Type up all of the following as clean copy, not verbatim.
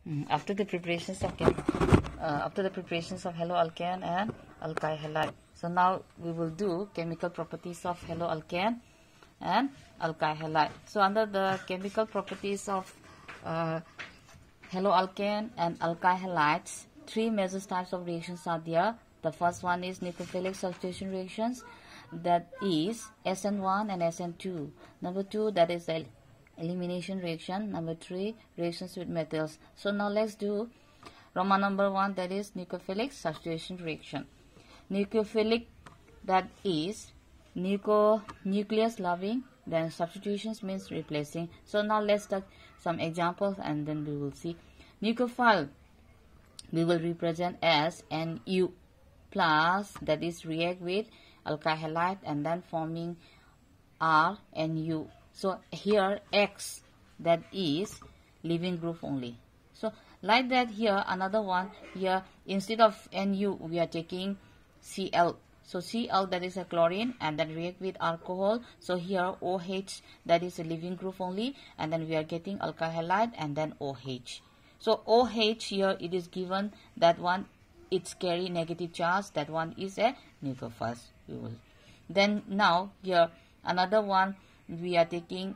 After the preparations of haloalkane and alkyl halide. So now we will do chemical properties of haloalkane and alkyl halide. So under the chemical properties of haloalkane and alkyl halides, three major types of reactions are there. The first one is nucleophilic substitution reactions, that is SN1 and SN2. Number 2, that is the elimination reaction. Number 3, reactions with metals. So now let's do Roman number 1, that is nucleophilic substitution reaction. Nucleophilic, that is nucleus loving, then substitutions means replacing. So now let's take some examples and then we will see. Nucleophile we will represent as Nu plus, that is react with alkyl halide and then forming RNU. So here X, that is leaving group only. So like that, here another one, here instead of Nu we are taking Cl. So Cl, that is a chlorine and then react with alcohol. So here OH, that is a leaving group only, and then we are getting alkyl halide and then OH. So OH here it is given, that one it's carry negative charge, that one is a nucleophile. Then now here another one we are taking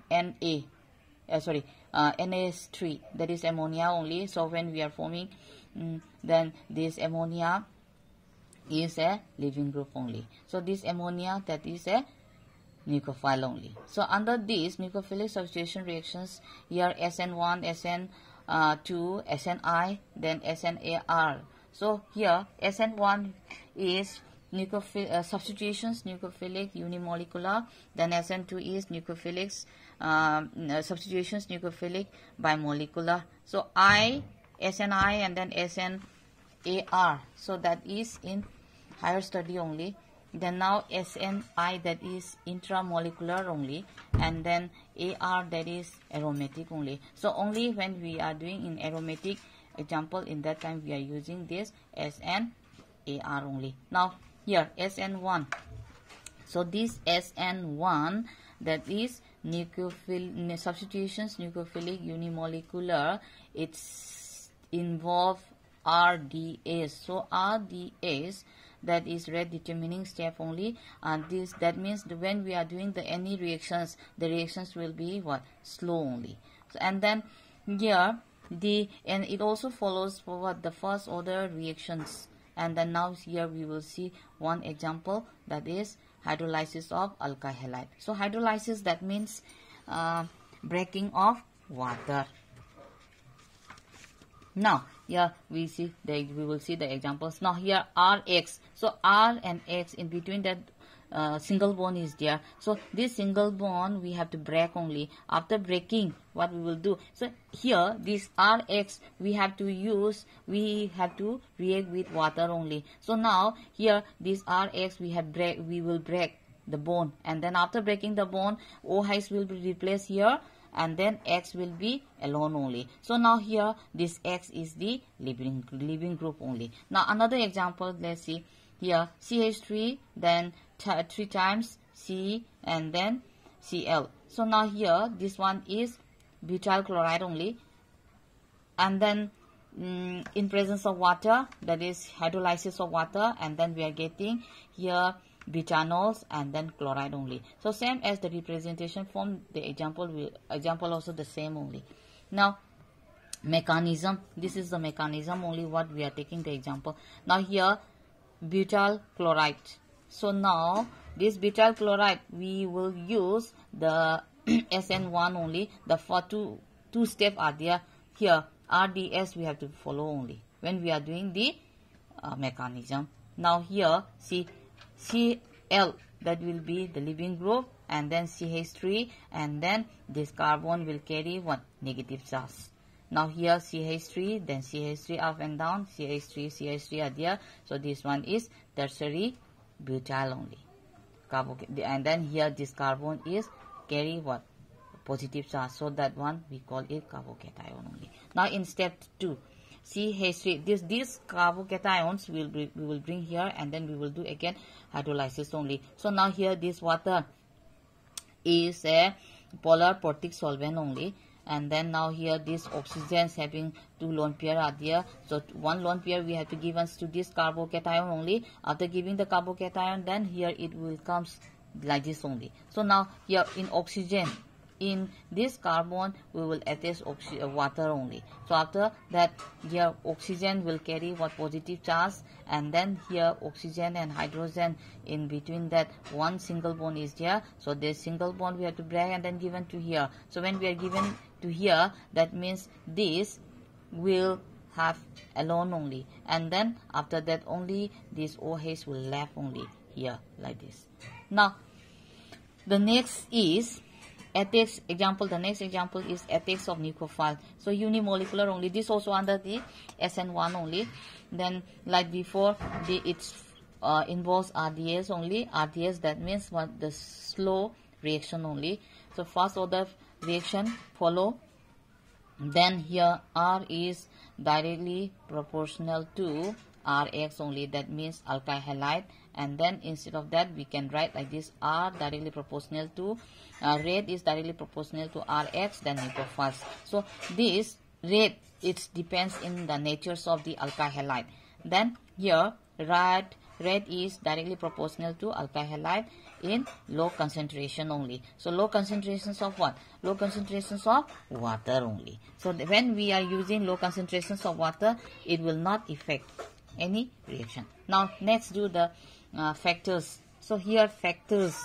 NaS3, that is ammonia only. So when we are forming, then this ammonia is a leaving group only. So this ammonia, that is a nucleophile only. So under these nucleophilic substitution reactions, here SN1, SN2, SNI, then SNAR. So here SN1 is substitutions nucleophilic unimolecular, then SN2 is nucleophilic substitutions nucleophilic bimolecular. So SNI and then SNAR, so that is in higher study only. Then now SNI, that is intramolecular only, and then AR, that is aromatic only. So only when we are doing in aromatic example, in that time we are using this SNAR only. Now here SN1. So this SN1, that is substitutions nucleophilic unimolecular, it's involve RDS. So RDS, that is rate determining step only, and that means when we are doing any reactions, the reactions will be slow only. So, and then here and it also follows for the first order reactions. And then now here we will see one example, that is hydrolysis of alkyl halide. So hydrolysis, that means breaking of water. Now here we will see the examples. Now here RX. So R and X, in between that single bond is there. So this single bond we have to break only. After breaking, what we will do? So here this RX we have to react with water only. So now here this RX we will break the bond, and then after breaking the bond, OH will be replaced here, and then X will be alone only. So now here this X is the leaving group only. Now another example, let's see. Here CH3, then 3 times C and then Cl. So now here this one is butyl chloride only, and then in presence of water, that is hydrolysis of water, and then we are getting here butanols and then chloride only. So same as the representation form, the example also the same only. Now mechanism, this is the mechanism only what we are taking the example. Now here butyl chloride. So now this butyl chloride we will use the SN1 only. The two steps are there. Here RDS we have to follow only when we are doing the mechanism. Now here see Cl, that will be the leaving group, and then CH3, and then this carbon will carry one negative charge. Now here CH3, then CH3 up and down, CH3 are there. So this one is tertiary butyl only. And then here this carbon is carry positive charge. So that one we call it carbocation only. Now in step 2, CH3, these carbocations we will bring here, and then we will do again hydrolysis only. So now here this water is a polar protic solvent only, and then now here this oxygens having 2 lone pair are there. So 1 lone pair we have to give us to this carbocation only. After giving the carbocation, then here it will comes like this only. So now here in oxygen, in this carbon we will attach water only. So after that here oxygen will carry what positive charge, and then here oxygen and hydrogen, in between that one single bond is there. So this single bond we have to break and then given to here. So when we are given to here, that means this will have alone only, and then after that only this OH will left only here like this. Now the next is ethics example. The next example is ethics of nucleophile. So unimolecular only. This also under the SN1 only. Then like before, it involves RDS only. RDS, that means what, the slow reaction only. So first order reaction follow. Then here R is directly proportional to Rx only. That means alkyl halide. And then instead of that we can write like this: R directly proportional to rate is directly proportional to Rx, then nucleophiles. So this rate, it depends in the natures of the alkyl halide. Then here rate is directly proportional to alkyl halide in low concentration only. So low concentrations of what? Low concentrations of water only. So when we are using low concentrations of water, it will not affect any reaction. Now next do the factors. So here factors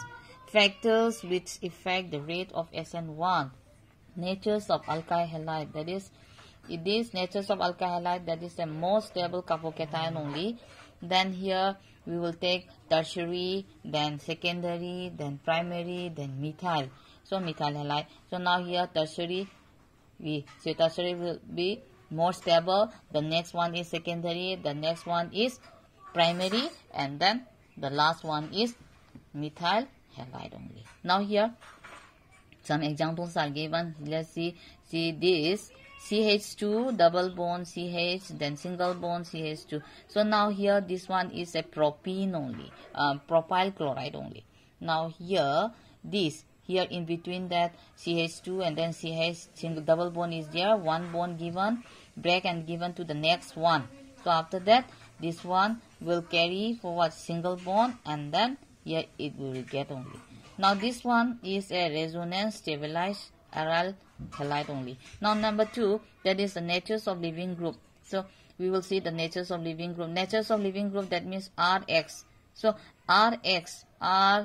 which affect the rate of SN1. Natures of alkyl halide, that is, it is natures of alkyl halide, that is the most stable carbocation only. Then here we will take tertiary, then secondary, then primary, then methyl. So methyl halide. So now here tertiary, we say tertiary will be more stable. The next one is secondary, the next one is primary, and then the last one is methyl halide only. Now here some examples are given. Let's see this CH2 double bond CH, then single bond CH2. So now here this one is a propene only, propyl chloride only. Now here this, here in between that CH2 and then CH single double bond is there, one bond given, break and given to the next one. So after that this one will carry forward single bond, and then here it will get only. Now this one is a resonance stabilized aryl halide only. Now number 2, that is the natures of living group. So we will see the natures of living group. Natures of living group, that means Rx. So Rx, R1,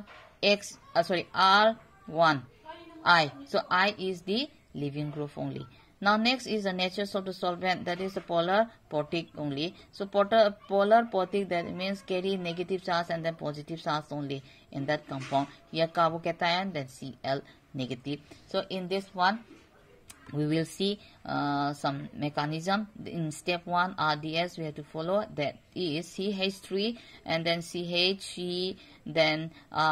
I. So I is the living group only. Now next is the natures of the solvent, that is the polar portic only. So polar portic, that means carry negative charge and then positive charge only in that compound. Here carbocation, then Cl negative. So in this one we will see some mechanism. In step 1 RDS we have to follow, that is CH3 and then CH, then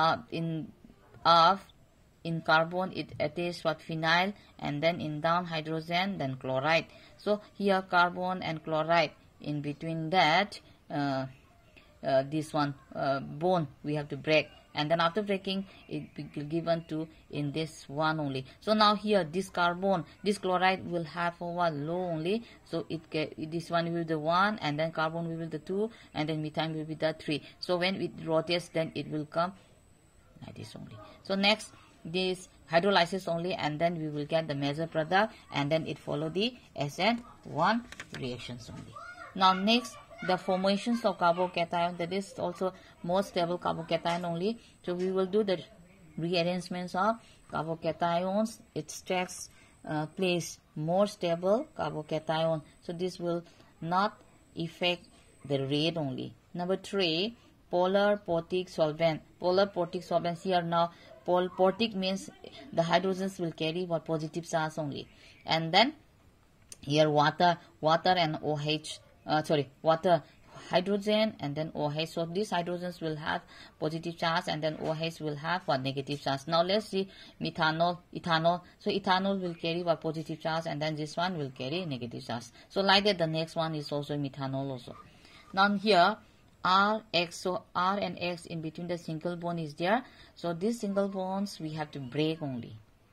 in carbon it attaches what, phenyl, and then in down hydrogen, then chloride. So here carbon and chloride, in between that this one bone we have to break, and then after breaking it will be given to in this one only. So now here this carbon, this chloride will have over low only, so this one will be the 1, and then carbon will be the 2, and then methane will be the 3. So when it rotates, then it will come like this only. So next this hydrolysis only, and then we will get the major product, and then it follow the SN1 reactions only. Now next the formations of carbocation, that is also most stable carbocation only. So we will do the rearrangements of carbocations. It takes place more stable carbocation, so this will not affect the rate only. Number 3, polar portic solvent. Polar portic solvents, here now portic means the hydrogens will carry what, positive charge only, and then here water and OH, water, hydrogen, and then OH. So these hydrogens will have positive charge, and then OH will have what, negative charge. Now let's see ethanol. So ethanol will carry what, positive charge, and then this one will carry negative charge. So like that the next one is also methanol also. Now here Rx, so R and X in between the single bond is there. So these single bonds we have to break only.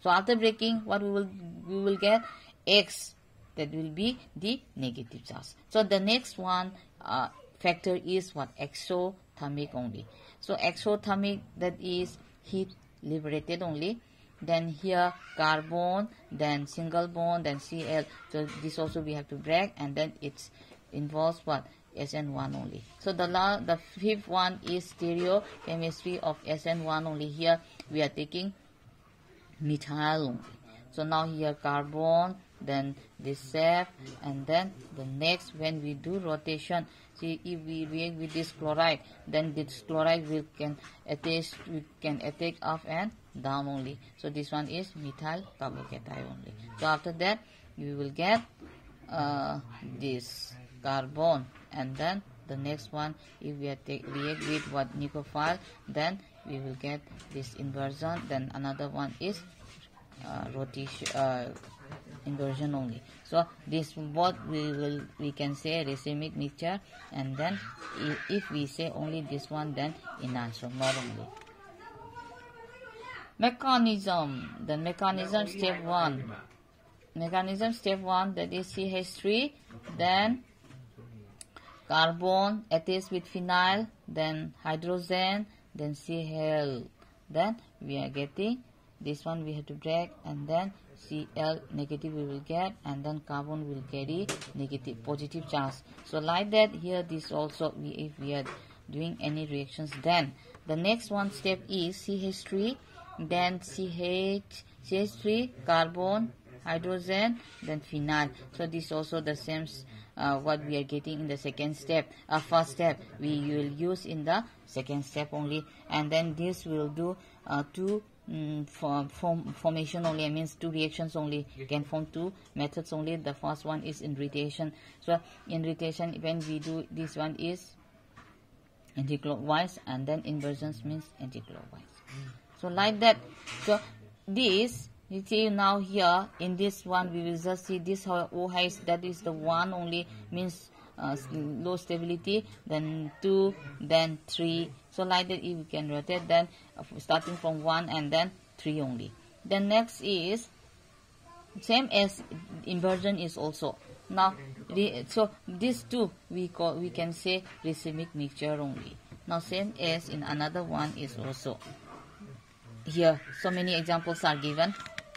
So after breaking, what we will get? X, that will be the negative charge. So the next one factor is what? Exothermic only. So exothermic, that is heat liberated only. Then here carbon, then single bond, then Cl. So this also we have to break, and then it involves what? SN1 only. So the fifth one is stereochemistry of SN1 only. Here we are taking methyl only. So now here carbon, then this SAF, and then the next, when we do rotation, see, if we react with this chloride, then this chloride we can attach up and down only. So this one is methyl carbocation only. So after that we will get this carbon, and then the next one, if we react with what? Nucleophile, then we will get this inversion. Then another one is rotation, inversion only. So this what we can say racemic mixture, and then if we say only this one, then enantiomer only. Mechanism. The mechanism step 1. Mechanism step 1, that is CH3, then carbon attached with phenyl, then hydrogen, then Cl. Then we are getting this one, we have to break, and then Cl negative we will get, and then carbon will carry negative positive charge. So like that, here this also, if we are doing any reactions, then the next one step is CH3, then CH3, carbon, hydrogen, then phenyl. So this also the same what we are getting in the second step. First step we will use in the second step only, and then this will do two formation only. I means two reactions only, can form two methods only. The first one is in rotation. So in rotation, when we do this one is anticlockwise, and then inversions means anticlockwise. So like that. So this, you see now here in this one we will just see this OH, that is the one only, means low stability, then 2, then 3. So like that, if we can rotate, then starting from 1 and then 3 only. Then next is same as inversion is also. Now so these two we can say racemic mixture only. Now same as in another one is also here. So many examples are given.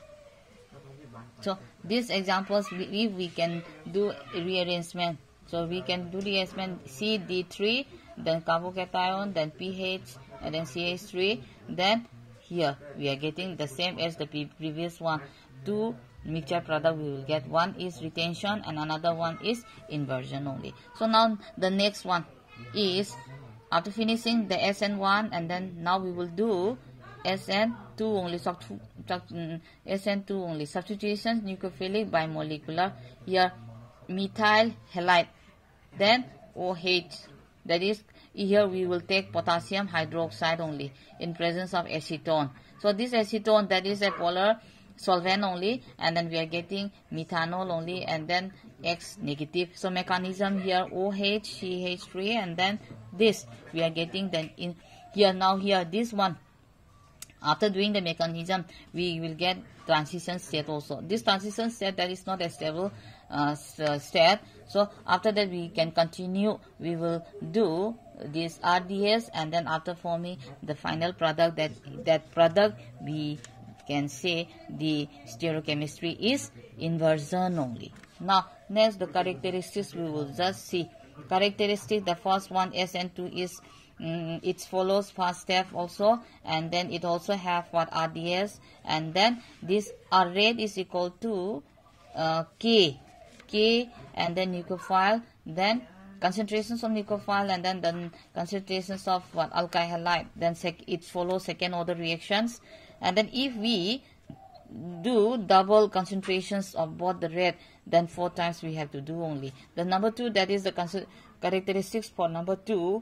So these examples, if we can do rearrangement, so we can do rearrangement CD3, then carbocation, then pH, and then CH3. Then here we are getting the same as the previous one. Two mixture product we will get. One is retention and another one is inversion only. So now the next one is, after finishing the SN1, and then now we will do SN2 only, SN2 only, substitutions, nucleophilic bimolecular. Here methyl halide, then OH, that is here we will take potassium hydroxide only in presence of acetone. So this acetone, that is a polar solvent only, and then we are getting methanol only, and then X negative. So mechanism here OH, CH3, and then this we are getting then in here. Now here this one, after doing the mechanism, we will get transition state also. This transition state, that is not a stable state. So after that we can continue. We will do this RDS, and then after forming the final product, that product we can say the stereochemistry is inversion only. Now next, the characteristics we will just see. Characteristics, the first one SN2 is it follows first step also, and then it also have what RDS, and then this R rate is equal to K, and then nucleophile, then concentrations of nucleophile, and then the concentrations of what alkyl halide. Then it follows second order reactions, and then if we do double concentrations of both the rate, then 4 times we have to do only. The number 2, that is the characteristics for number 2.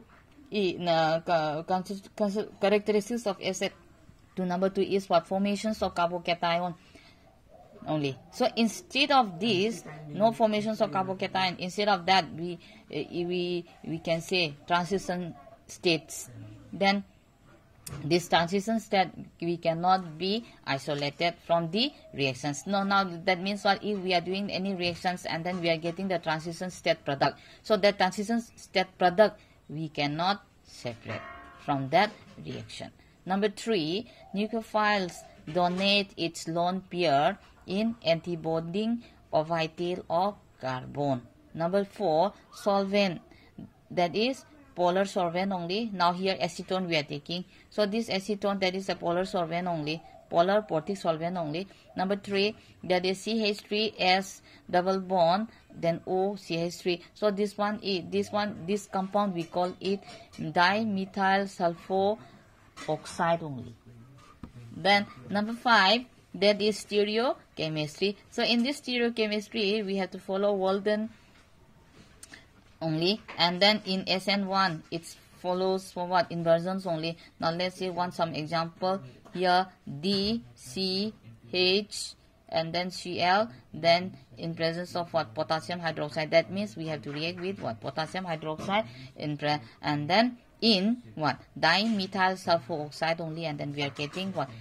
Characteristics of acid to number 2 is what? Formations of carbocation only. So instead of this, no formations of carbocation. Instead of that, we can say transition states. Then this transition state we cannot be isolated from the reactions. No, now that means what, if we are doing any reactions and then we are getting the transition state product, so that transition state product we cannot separate from that reaction. Number 3, nucleophiles donate its lone pair in antibonding orbital of carbon. Number 4, solvent, that is polar solvent only. Now here acetone we are taking, so this acetone, that is a polar solvent only, polar portic solvent only. Number 3, that is CH3S double bond, then O CH3. So this compound we call it dimethyl sulfur oxide only. Then number 5, that is stereochemistry. So in this stereochemistry we have to follow Walden only, and then in SN1 it follows for what, inversions only. Now let's see some example here, D, C, H, and then Cl, then in presence of what, potassium hydroxide. That means we have to react with what, potassium hydroxide and then in what, dimethyl sulfur oxide only, and then we are getting what,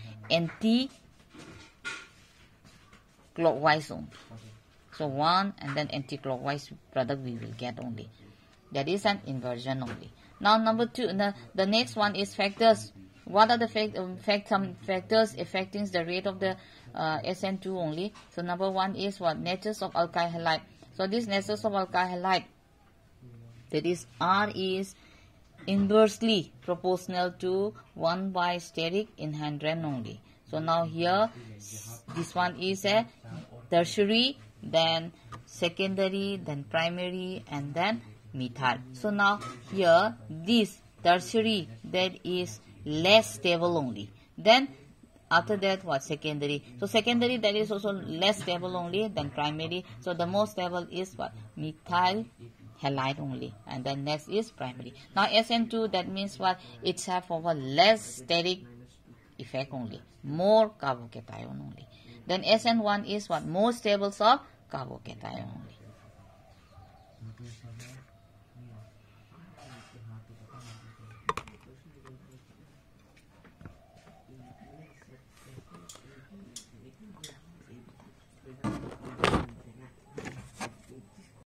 anti-clockwise only. So 1 and then anti-clockwise product we will get only. That is an inversion only. Now number 2, the next one is factors. What are the some factors affecting the rate of the SN2 only? So number 1 is what, natures of alkyl halide. So this natures of alkyl halide, that is R is inversely proportional to 1 by steric enhandrant only. So now here this one is a tertiary, then secondary, then primary, and then methyl. So now here this tertiary, that is less stable only. Then after that what, secondary. So secondary, that is also less stable only than primary. So the most stable is what, methyl halide only, and then next is primary. Now SN2, that means what, it's have over less steric effect only, more carbocation only. Then SN1 is what, more stable of carbocation only.